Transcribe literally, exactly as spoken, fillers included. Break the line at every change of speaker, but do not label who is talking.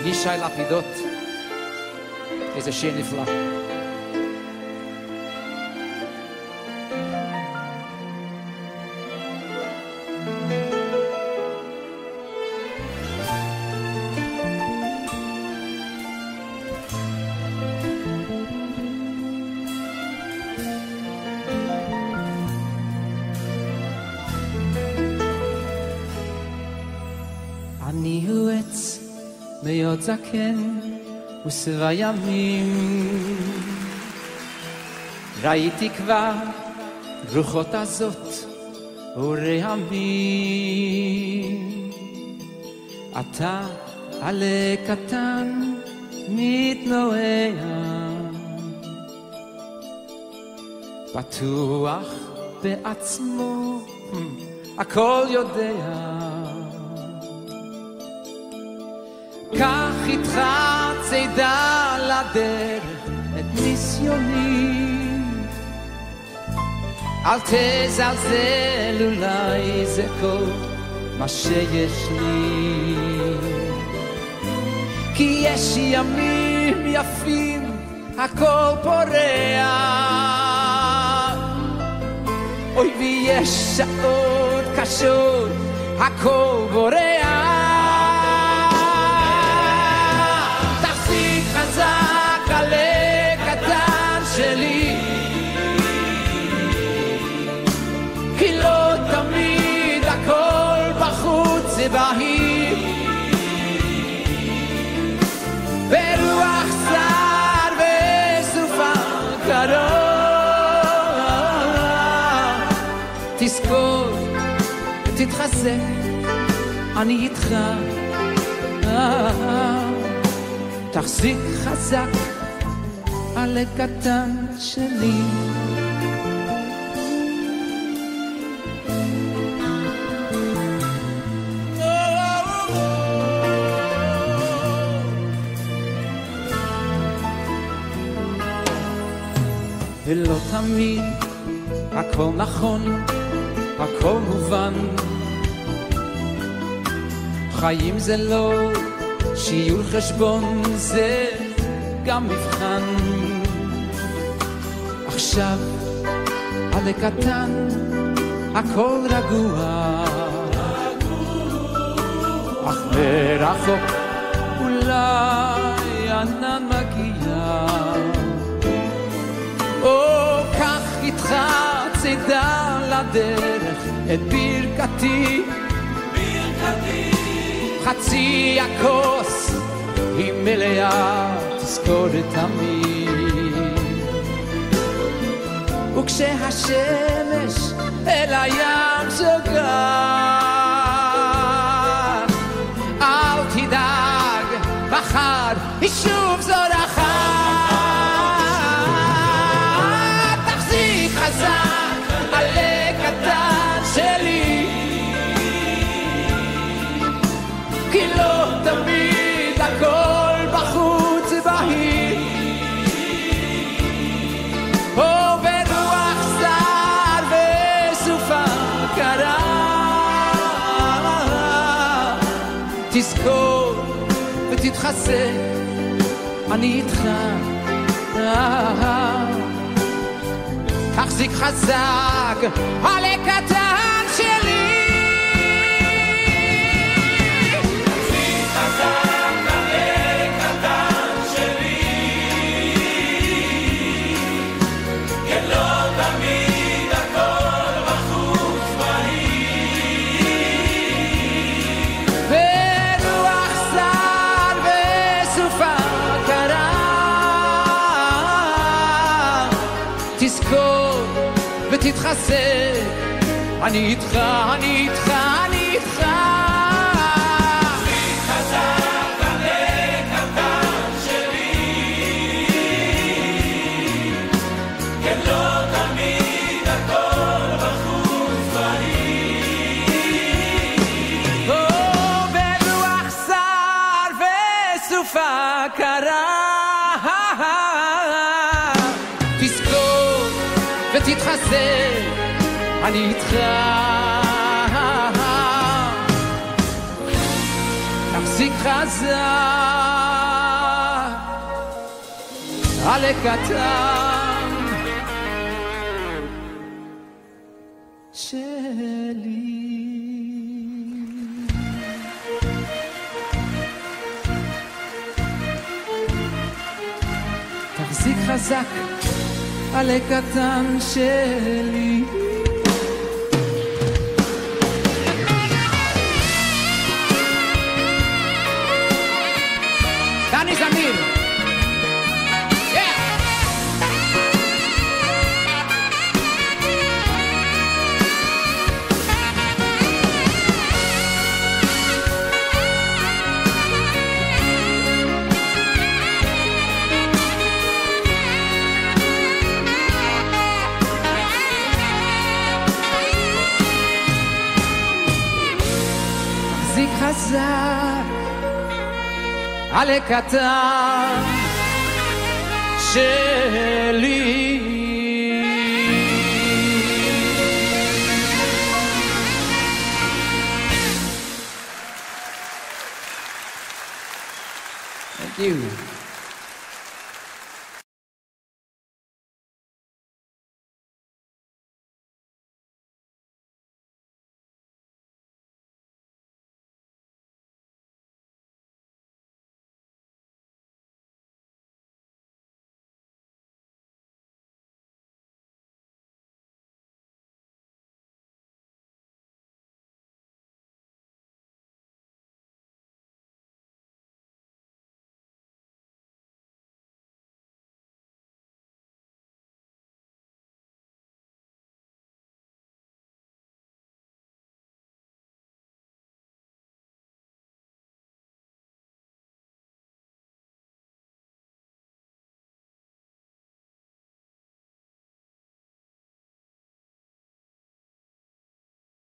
ישי לפידות, איזה שיר נפלא.
אני הוא עץ מאוד זקן ושבע ימים, ראיתי כבר רוחות הזאת ורעמים. אתה עלה קטן מתנועע, בטוח בעצמו הכל יודע. קח איתך צידה לדרך את ניסיוני, אל תזלזל, אולי זה כל מה שיש לי, כי יש ימים יפים הכל פורח, אוי ויש שעות קשות הכל בורח. חזק עלה קטן שלי, כי לא תמיד הכל בחוץ זה בהיר, ברוח סער וסופה קרוב. תזכור ותתחזק, אני איתך, תחזיק חזק על הקטן שלי. ולא תמיד הכל נכון, הכל מובן, חיים זה לא שיעור חשבון, זה גם מבחן. עכשיו על הקטן הכל רגוע, אך מרחוק אולי ענן מגיע. או קח איתך צידה לדרך את ברכתי, חצי הכוס היא מלאה, תזכור את תמיד. וכשהשמש אל הים שוגעת, אל תדאג, מחר היא שוב זורחת. תחזיק חזק עלה קטן שלי, כי לא תמיד הכל בחוץ בהיר, או ברוח סער וסופה קרה. תזכור ותתחזק, אני איתך, תחזיק חזק על הקטן שלי. תתחזק, אני איתך, אני איתך, אני איתך. תחזיק חזק עלה קטן שלי, כן לא תמיד הכל בחוץ בהיר, או ברוח סער וסופה קרה. תתחזק, אני איתך. תחזיק חזק עלה קטן שלי. תחזיק חזק עלה קטן שלי. דני זמיר. תחזיק חזק עלה קטן שלי. Thank you.